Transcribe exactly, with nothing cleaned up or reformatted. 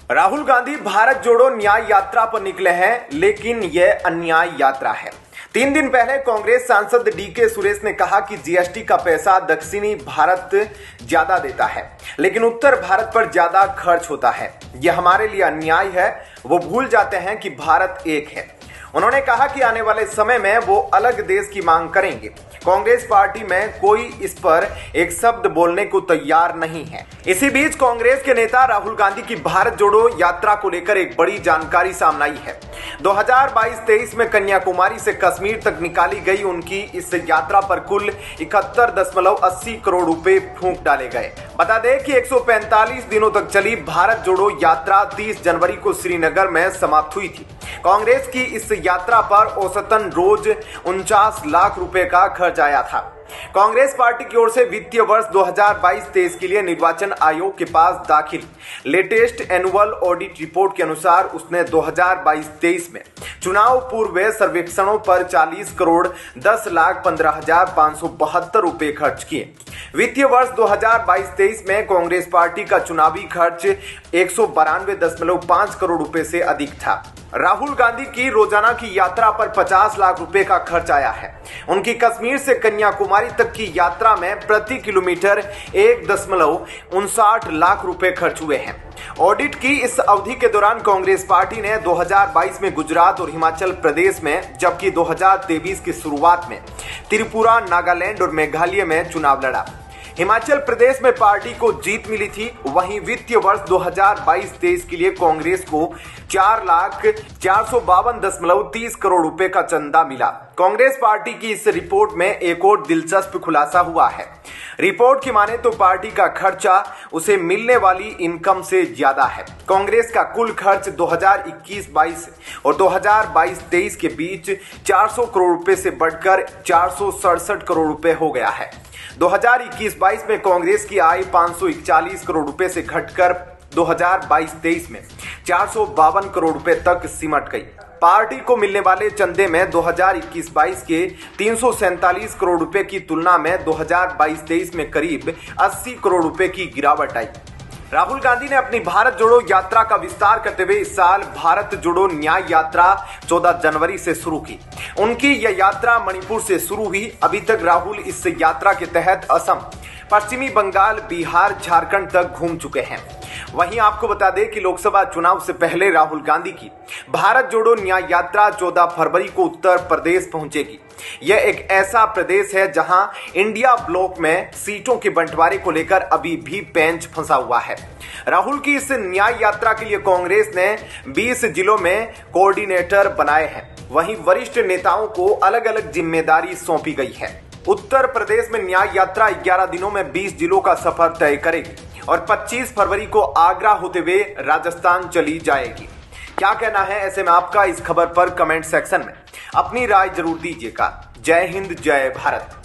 राहुल गांधी भारत जोड़ो न्याय यात्रा पर निकले हैं, लेकिन यह अन्याय यात्रा है। तीन दिन पहले कांग्रेस सांसद डी के सुरेश ने कहा कि जीएसटी का पैसा दक्षिणी भारत ज्यादा देता है, लेकिन उत्तर भारत पर ज्यादा खर्च होता है। यह हमारे लिए अन्याय है। वो भूल जाते हैं कि भारत एक है। उन्होंने कहा कि आने वाले समय में वो अलग देश की मांग करेंगे। कांग्रेस पार्टी में कोई इस पर एक शब्द बोलने को तैयार नहीं है। इसी बीच कांग्रेस के नेता राहुल गांधी की भारत जोड़ो यात्रा को लेकर एक बड़ी जानकारी सामने आई है। दो हज़ार बाईस तेईस में कन्याकुमारी से कश्मीर तक निकाली गई उनकी इस यात्रा पर कुल इकहत्तर दशमलव अस्सी करोड़ रुपए फूंक डाले गए। बता दें कि एक सौ पैंतालीस दिनों तक चली भारत जोड़ो यात्रा तीस जनवरी को श्रीनगर में समाप्त हुई थी। कांग्रेस की इस यात्रा पर औसतन रोज उनचास लाख रुपए का खर्च आया था। कांग्रेस पार्टी की ओर से वित्तीय वर्ष दो हज़ार बाईस तेईस के लिए निर्वाचन आयोग के पास दाखिल लेटेस्ट एनुअल ऑडिट रिपोर्ट के अनुसार उसने दो हज़ार बाईस तेईस में चुनाव पूर्व सर्वेक्षणों पर चालीस करोड़ दस लाख पंद्रह हजार पाँच सौ बहत्तर रुपए खर्च किए। वित्तीय वर्ष दो हज़ार बाईस तेईस में कांग्रेस पार्टी का चुनावी खर्च एक सौ बानवे दशमलव पाँच करोड़ रुपए से अधिक था। राहुल गांधी की रोजाना की यात्रा पर पचास लाख रुपए का खर्च आया है। उनकी कश्मीर से कन्याकुमारी तक की यात्रा में प्रति किलोमीटर एक दशमलव उनसाठ लाख रुपए खर्च हुए हैं। ऑडिट की इस अवधि के दौरान कांग्रेस पार्टी ने दो हज़ार बाईस में गुजरात और हिमाचल प्रदेश में, जबकि दो हज़ार तेईस की शुरुआत में त्रिपुरा, नागालैंड और मेघालय में चुनाव लड़ा। हिमाचल प्रदेश में पार्टी को जीत मिली थी। वहीं वित्तीय वर्ष दो हज़ार बाईस तेईस के लिए कांग्रेस को चार लाख चार सौ बावन दशमलव तीस करोड़ रुपए का चंदा मिला। कांग्रेस पार्टी की इस रिपोर्ट में एक और दिलचस्प खुलासा हुआ है। रिपोर्ट की माने तो पार्टी का खर्चा उसे मिलने वाली इनकम से ज्यादा है। कांग्रेस का कुल खर्च दो हज़ार इक्कीस बाईस और दो हज़ार बाईस तेईस के बीच चार सौ करोड़ रुपए से बढ़कर चार सौ सड़सठ करोड़ रुपए हो गया है। दो हज़ार इक्कीस बाईस में कांग्रेस की आय पाँच सौ इकतालीस करोड़ रुपए से घटकर दो हज़ार बाईस तेईस में चार सौ बावन करोड़ रुपए तक सिमट गई। पार्टी को मिलने वाले चंदे में दो हज़ार इक्कीस बाईस के तीन सौ सैंतालीस करोड़ रुपए की तुलना में दो हज़ार बाईस तेईस में करीब अस्सी करोड़ रुपए की गिरावट आई। राहुल गांधी ने अपनी भारत जोड़ो यात्रा का विस्तार करते हुए इस साल भारत जोड़ो न्याय यात्रा चौदह जनवरी से शुरू की। उनकी यह यात्रा मणिपुर से शुरू हुई। अभी तक राहुल इस यात्रा के तहत असम, पश्चिमी बंगाल, बिहार, झारखंड तक घूम चुके हैं। वहीं आपको बता दें कि लोकसभा चुनाव से पहले राहुल गांधी की भारत जोड़ो न्याय यात्रा चौदह फरवरी को उत्तर प्रदेश पहुंचेगी। यह एक ऐसा प्रदेश है जहां इंडिया ब्लॉक में सीटों के बंटवारे को लेकर अभी भी पेंच फंसा हुआ है। राहुल की इस न्याय यात्रा के लिए कांग्रेस ने बीस जिलों में कोऑर्डिनेटर बनाए हैं। वहीं वरिष्ठ नेताओं को अलग अलग जिम्मेदारी सौंपी गई है। उत्तर प्रदेश में न्याय यात्रा ग्यारह दिनों में बीस जिलों का सफर तय करेगी और पच्चीस फरवरी को आगरा होते हुए राजस्थान चली जाएगी। क्या कहना है ऐसे में आपका इस खबर पर कमेंट सेक्शन में अपनी राय जरूर दीजिएगा। जय हिंद, जय भारत।